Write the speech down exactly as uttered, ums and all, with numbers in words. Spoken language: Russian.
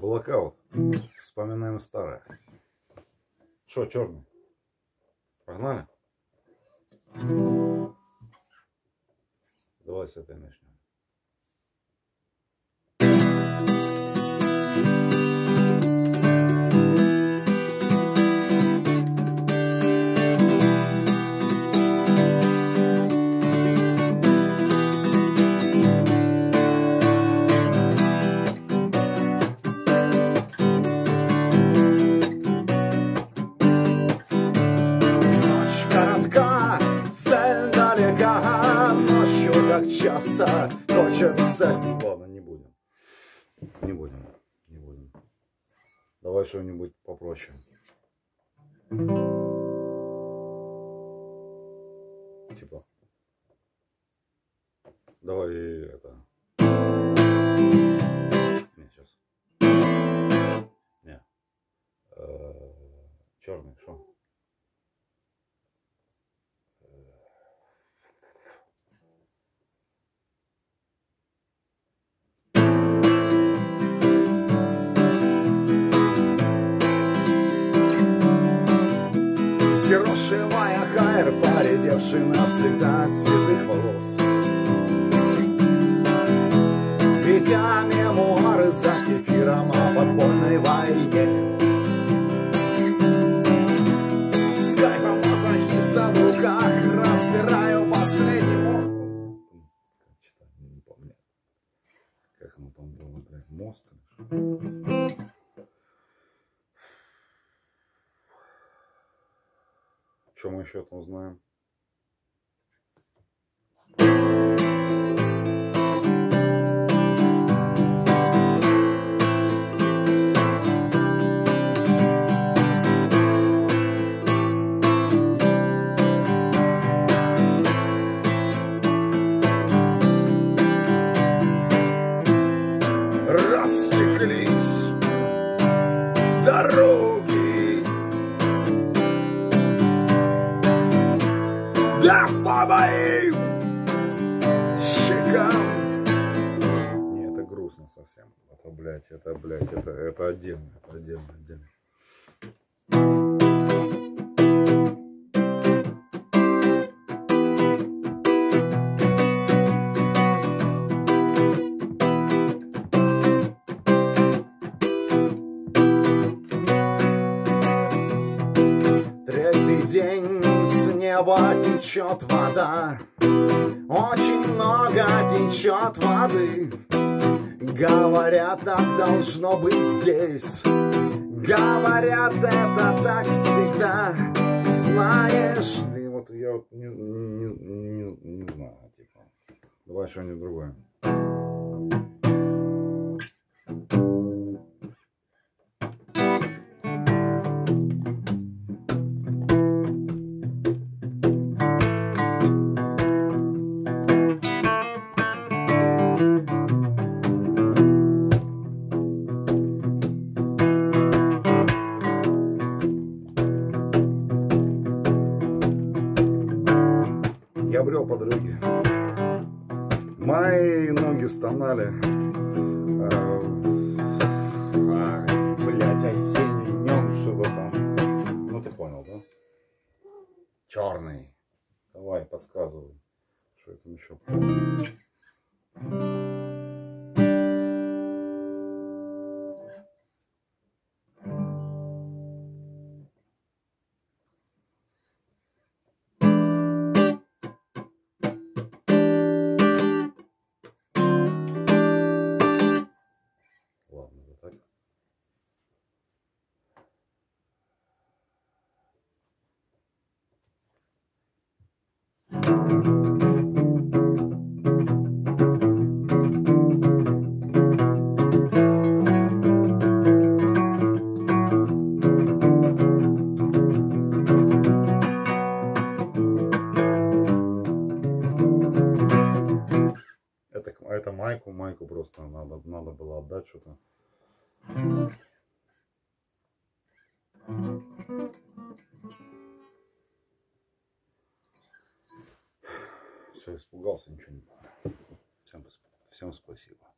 Блокаут. Вспоминаем старое. Что, черный? Погнали? Давай с этой начнем. Так часто хочется. Ладно, не будем. Не будем. Не будем. Давай что-нибудь попроще. Типа. Давай это. Не, сейчас. Не. Черный, что? Взъерошивая хайр, поредевший навсегда от седых волос. Ведя мемуары за кефиром о подпольной войне. С кайфом мазохиста в руках разбираю последнего. Не помню. Как оно там было, блядь, мост? Что мы еще там знаем? Растеклись дороги, да по моим щекам. Не, это грустно совсем. Это, блядь, это, блядь, это, это отдельно, это отдельно, отдельно. Третий день с неба течет вода, очень много течет воды. Говорят, так должно быть здесь. Говорят, это так всегда. Знаешь. И вот я вот не, не, не, не знаю, типа. Давай что-нибудь другое. Я брел по дороге. Мои ноги стонали. А, блять, осенний днем что-то там. Ну ты понял, да? Черный. Давай, подсказывай. Что это еще? Ладно, вот так. Это, это майку, майку просто надо, надо было отдать что-то. Все, испугался, ничего не понял. Всем, всем спасибо.